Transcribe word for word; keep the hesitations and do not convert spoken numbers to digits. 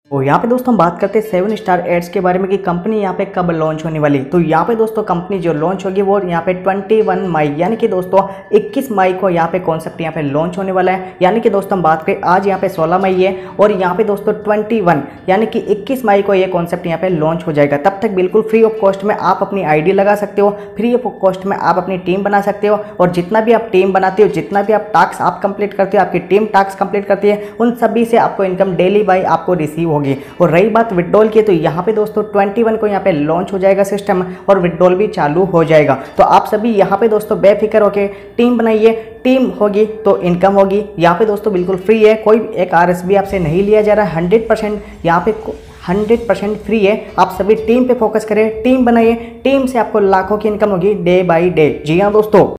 तो यहाँ पे दोस्तों हम बात करते हैं सेवन स्टार एड्स के बारे में कि कंपनी यहाँ पे कब लॉन्च होने वाली। तो यहाँ पे दोस्तों कंपनी जो लॉन्च होगी वो यहाँ पे इक्कीस मई यानी कि दोस्तों इक्कीस मई को यहाँ पे कॉन्सेप्ट यहाँ पे लॉन्च होने वाला है। यानी कि दोस्तों हम बात करें आज यहाँ पे सोलह मई है और यहाँ पे दोस्तों इक्कीस यानी कि इक्कीस मई को ये कॉन्सेप्ट यहाँ पे लॉन्च हो जाएगा। तब तक बिल्कुल फ्री ऑफ कॉस्ट में आप अपनी आईडी लगा सकते हो, फ्री ऑफ कॉस्ट में आप अपनी टीम बना सकते हो और जितना भी आप टीम बनाते हो, जितना भी आप टास्क आप कंप्लीट करते हो, आपकी टीम टास्क कंप्लीट करती है, उन सभी से आपको इनकम डेली बाई आपको रिसीव होगी। और रही बात विड्रॉल की, तो यहाँ पे दोस्तों इक्कीस को यहाँ पे लॉन्च हो जाएगा सिस्टम और विड्रॉल भी चालू हो जाएगा। तो आप सभी यहाँ पे दोस्तों बेफिक्र होके टीम बनाइए, टीम होगी तो इनकम होगी। यहाँ पे दोस्तों बिल्कुल फ्री है, कोई एक आरएसबी आपसे नहीं लिया जा रहा है, हंड्रेड परसेंट यहाँ पे हंड्रेड परसेंट फ्री है। आप सभी टीम पे फोकस करें, टीम बनाइए, टीम से आपको लाखों की इनकम होगी डे बाई डे। जी हाँ दोस्तों।